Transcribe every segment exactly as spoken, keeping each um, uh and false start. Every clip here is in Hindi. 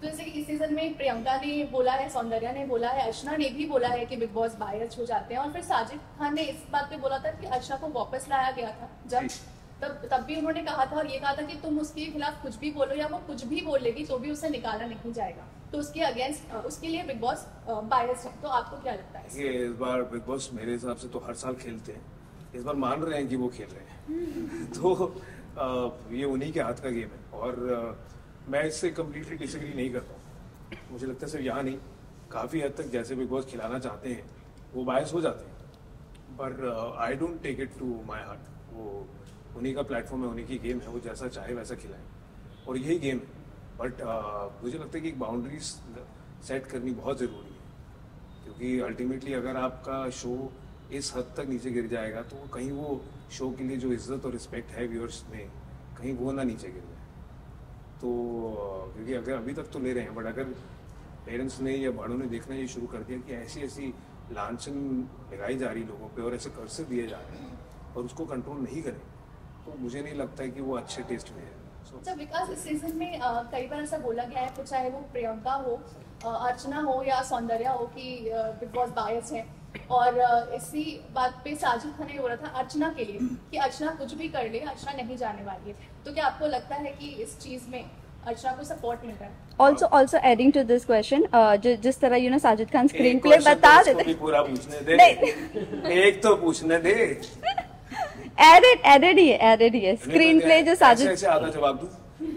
तो जैसे कि इस सीजन में प्रियंका ने बोला है, सौंदर्या ने बोला है, अर्चना ने भी बोला है कि बिग बॉस बायस हो जाते हैं, और फिर साजिद खान ने इस बात पे बोला था कि अर्चना को वापस लाया गया था जब तब तब भी उन्होंने कहा था और ये कहा था कि तुम उसके खिलाफ कुछ भी बोलो या वो कुछ भी बोल लेगी तो भी उसे निकाला नहीं जाएगा, तो उसके अगेंस्ट उसके लिए बिग बॉस बायस है। तो आपको क्या लगता है? ये इस बार बिग बॉस मेरे हिसाब से तो हर साल खेलते हैं, इस बार मान रहे हैं कि वो खेल रहे हैं तो आ, ये उन्हीं के हाथ का गेम है और आ, मैं इससे कम्प्लीटली डिसएग्री नहीं करता हूँ। मुझे लगता है सिर्फ यहाँ नहीं, काफ़ी हद तक जैसे बिग बॉस खिलाना चाहते हैं वो बायस हो जाते हैं, पर I don't take it to my heart. वो उन्हीं का प्लेटफॉर्म है, उन्हीं की गेम है, वो जैसा चाहे वैसा खिलाएं और यही गेम है। बट uh, मुझे लगता है कि एक बाउंड्रीज सेट करनी बहुत ज़रूरी है, क्योंकि अल्टीमेटली अगर आपका शो इस हद तक नीचे गिर जाएगा तो कहीं वो शो के लिए जो इज्जत और रिस्पेक्ट है व्यूअर्स में, कहीं वो ना नीचे गिर जाए। तो क्योंकि अगर अभी तक तो ले रहे हैं, बट अगर पेरेंट्स ने या बड़ों ने देखना ये शुरू कर दिया कि ऐसी ऐसी लांछन लगाई जा रही लोगों पे और ऐसे कर्से दिए जा रहे हैं और उसको कंट्रोल नहीं करें, तो मुझे नहीं लगता है कि वो अच्छे टेस्ट में है। अच्छा विकास, इस सीजन में आ, कई बार ऐसा बोला गया है, तो चाहे वो प्रियंका हो, आ, अर्चना हो या सौंदर्या हो, कि बिग बॉस बायस है, और आ, इसी बात पे साजिद खान ने बोला था अर्चना के लिए कि अर्चना कुछ भी कर ले, अर्चना नहीं जाने वाली है। तो क्या आपको लगता है कि इस चीज में अर्चना को सपोर्ट मिल रहा है? Also, also adding to this question, uh, जि, जिस तरह you know Sajid Khan screenplay बता देते, पूरा पूछने दे, एक तो पूछने दे, एडेड एडेड ही है, एडेड ही है स्क्रीन प्ले जो साजिद ऐसे आधा जवाब दूं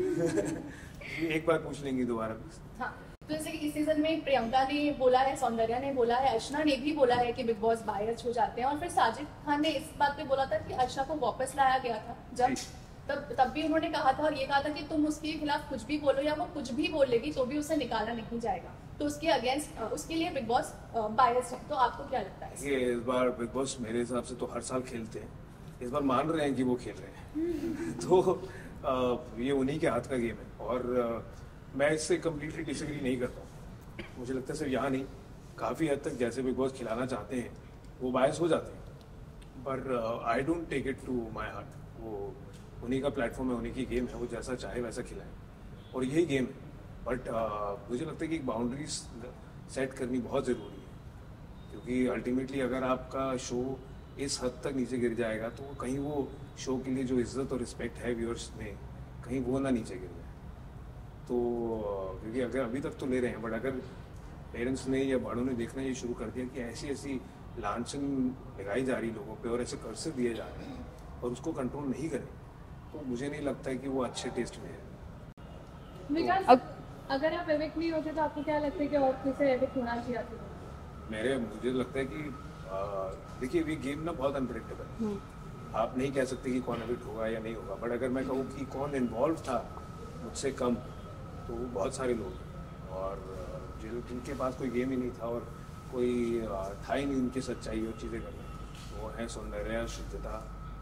एक बार पूछ लेंगी दोबारा। हाँ, तो जैसे कि इस सीजन में प्रियंका ने बोला है, सौंदर्या ने बोला है, अर्चना ने भी बोला है कि बिग बॉस बायस हो जाते हैं, और फिर साजिद खान ने इस बात पे बोला था कि अर्चना को वापस लाया गया था जब तब तब भी उन्होंने कहा था और ये कहा था कि तुम उसके खिलाफ कुछ भी बोलो या वो कुछ भी बोल लेगी तो भी उसे निकाला नहीं जाएगा, तो उसके अगेंस्ट उसके लिए बिग बॉस बायस है। तो आपको क्या लगता है? ये इस बार बिग बॉस मेरे हिसाब से तो हर साल खेलते हैं, इस बार मान रहे हैं कि वो खेल रहे हैं तो आ, ये उन्हीं के हाथ का गेम है और आ, मैं इससे कम्प्लीटली डिसएग्री नहीं करता हूँ। मुझे लगता है सिर्फ यहाँ नहीं, काफ़ी हद तक जैसे बिग बॉस खिलाना चाहते हैं वो बायस हो जाते हैं, पर I don't take it to my heart. वो उन्हीं का प्लेटफॉर्म है, उन्हीं की गेम है, वो जैसा चाहे वैसा खिलाएं और यही गेम है। बट uh, मुझे लगता है कि एक बाउंड्रीज सेट करनी बहुत ज़रूरी है, क्योंकि अल्टीमेटली अगर आपका शो इस हद तक नीचे गिर जाएगा तो कहीं वो शो के लिए जो इज्जत और रिस्पेक्ट है व्यूअर्स में, कहीं वो ना नीचे गिर जाए। तो uh, क्योंकि अगर अभी तक तो ले रहे हैं, बट अगर पेरेंट्स ने या बड़ों ने देखना ये शुरू कर दिया कि ऐसी ऐसी लांछन लगाई जा रही लोगों पे और ऐसे कर्से दिए जा रहे हैं और उसको कंट्रोल नहीं करें, तो मुझे नहीं लगता है कि वो अच्छे टेस्ट में है। विकास, अगर आप एविक्ट नहीं होते तो आपको क्या लगता है कि और किसे एविक्ट होना चाहिए? मेरे मुझे लगता है कि देखिए ये गेम ना बहुत अनप्रेडिक्टेबल है, आप नहीं कह सकते कि कौन एविक्ट होगा या नहीं होगा, बट अगर मैं कहूँ कि कौन इन्वॉल्व था मुझसे कम, तो वो बहुत सारे लोग हैं और जिनके पास कोई गेम ही नहीं था और कोई था ही नहीं उनकी सच्चाई और चीज़ें करने, वो हैं सौंदर्या, शुद्धता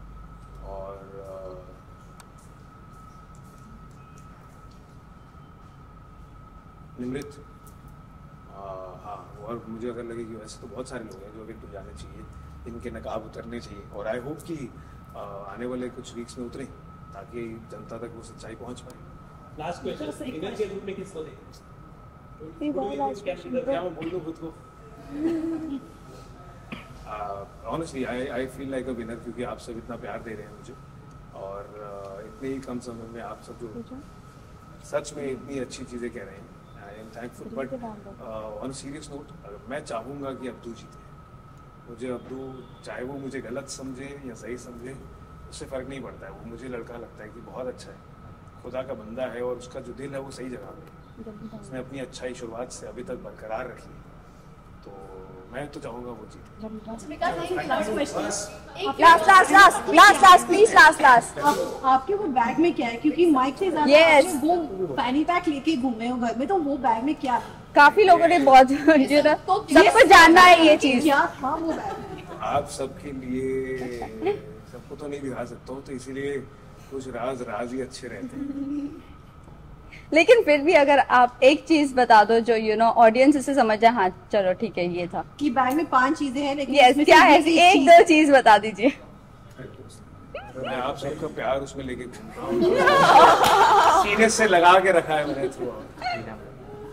और निमृत। हाँ, और मुझे अगर लगे कि वैसे तो बहुत सारे लोग हैं जो अभी जाने चाहिए, इनके नकाब उतरने चाहिए और आई होप कि आ, आने वाले कुछ वीक्स में उतरें ताकि जनता तक वो सच्चाई पहुंच पाए। लास्ट क्वेश्चन, विनर के रूप में किसको दें? क्या मैं बोल दूं खुद को? Honestly I I feel like a winner, क्योंकि आप सब इतना प्यार दे रहे हैं मुझे और uh, इतने ही कम समय में आप सब जो सच में इतनी अच्छी चीज़ें कह रहे हैं, I am thankful. But on serious note, मैं चाहूँगा कि अब्दू जीते। मुझे अब्दू, चाहे वो मुझे गलत समझे या सही समझे, उससे फ़र्क नहीं पड़ता है। वो मुझे लड़का लगता है कि बहुत अच्छा है, खुदा का बंदा है और उसका जो दिल है वो सही जगह पे है। उसने अपनी अच्छाई शुरुआत से अभी तक बरकरार रखी है, तो मैं तो चाहूँगा वो जीते। Last last last last last please last last आपके वो बैग में क्या है? क्योंकि माइक से ज्यादा yes. आपने वो फैनी पैक लेके घूमे हो घर में, तो वो बैग में क्या है? काफी लोगों ने बहुत सबको जानना है ये चीज। क्या था वो बैग? आप सबके लिए सबको तो नहीं दिखा सकता हूँ, तो इसीलिए कुछ राज राज ही अच्छे रहते हैं। लेकिन फिर भी अगर आप एक चीज बता दो जो यू नो ऑडियंस इसे समझ जाए, हाँ चलो ठीक है ये था कि बैग में पांच चीजें हैं, लेकिन yes, क्या है? एक दो चीज बता दीजिए। मैं आप सबका प्यार उसमें लेके घूमता हूँ, सीने से लगा के रखा है मैंने थ्रू।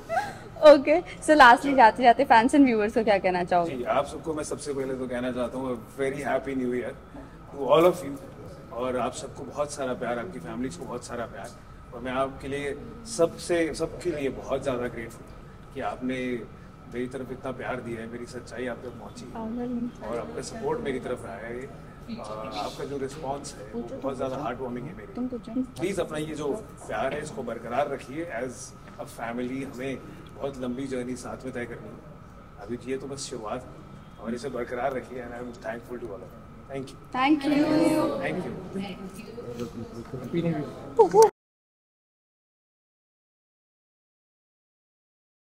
ओके, सो लास्टली जाते जाते फैंस एंड व्यूअर्स को क्या कहना चाहोगे? जी, आप सबको मैं सबसे पहले तो कहना चाहता हूँ very happy new year to all of you, और आप सबको बहुत सारा प्यार, आपकी फैमिलीज को बहुत सारा प्यार, और मैं आपके लिए सबसे सबके लिए बहुत ज़्यादा ग्रेटफुल कि आपने मेरी तरफ इतना प्यार दिया है, मेरी सच्चाई आप तक पहुँची है और आपका सपोर्ट मेरी तरफ रहा है। और आपका जो रिस्पॉन्स है वो बहुत ज़्यादा हार्ट वार्मिंग है मेरे। प्लीज़ अपना ये जो प्यार है इसको बरकरार रखिए। एज अ फैमिली हमें बहुत लंबी जर्नी साथ में तय करनी है, अभी ये तो बस शुरुआत है, और इसे बरकरार रखिए। And I am thankful to all of you. Thank you thank you. Thank you.